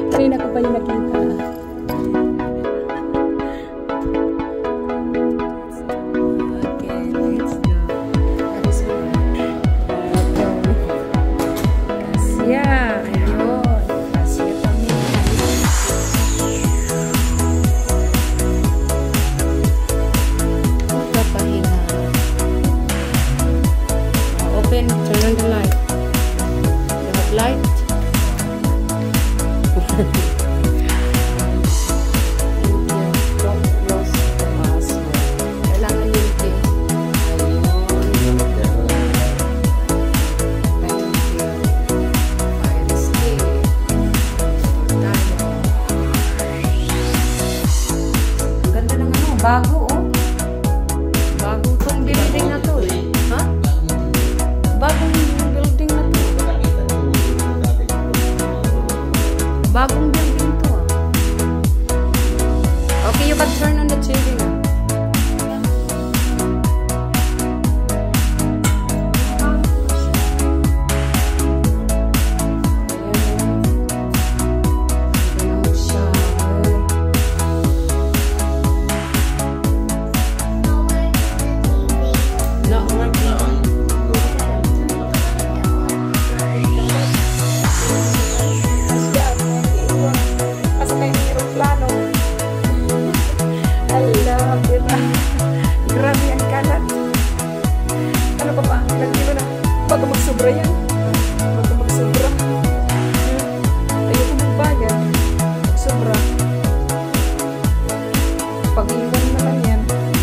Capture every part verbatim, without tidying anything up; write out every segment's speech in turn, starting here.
Kanina ko pa yung nakita. Okay, let's go. Let's go. Kasya. Ayun. Kasya kami. Magpapahinga. Open. Turn on the light. You have light? Bago, oh. Bago tong building na to, eh. Ha? Bagong building na to. Bagong building to, ah. Okay, you can turn on the T V na. Bago magsobra yan. Bago magsobra. Ayoko magbayad. Magsobra. Pag-iwan na lang yan.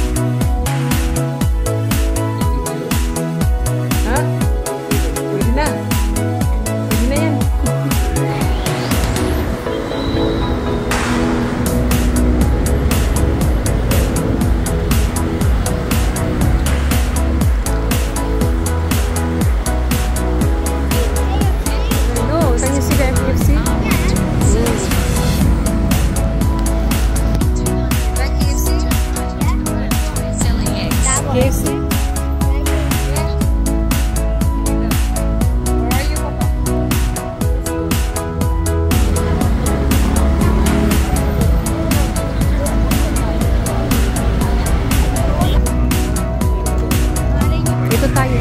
Ha? Pwede na. Pwede na yan. Ito tayo.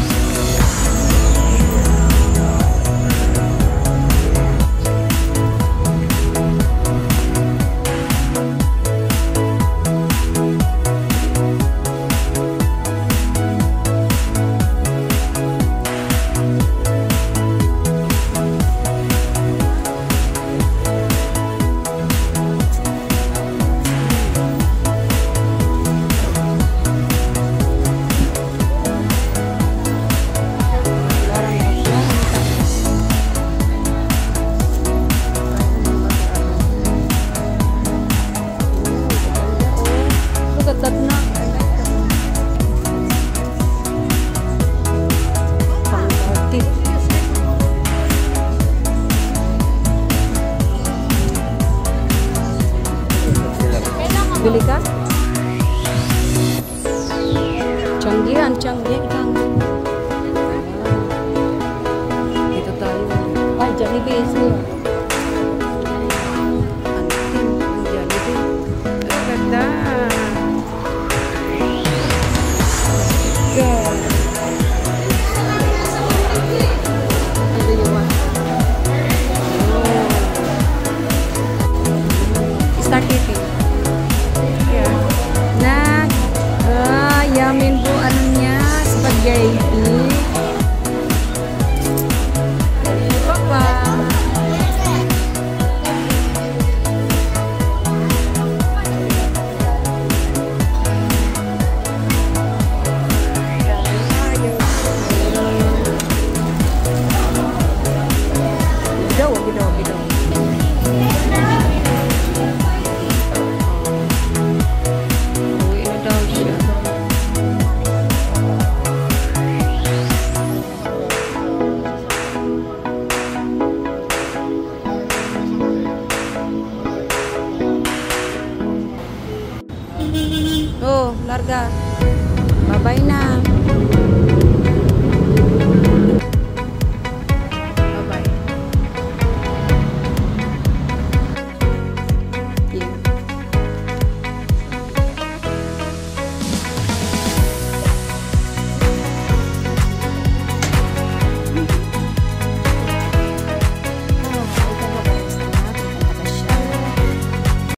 Bili ka? Canggihan, canggihan. Ito tayo. Ay, Jollibee is here. Antin, Jollibee. Ang ganda. God. Ano yung one? Start eating. Na, ah, yamin po, ano niya, spaghetti. Papa. Gidaw, gidaw, gidaw. Oh, larga. Bye-bye na.